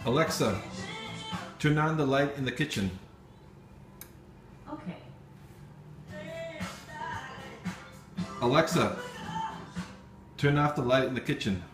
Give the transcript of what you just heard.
Alexa, turn on the light in the kitchen. Okay. Alexa, turn off the light in the kitchen.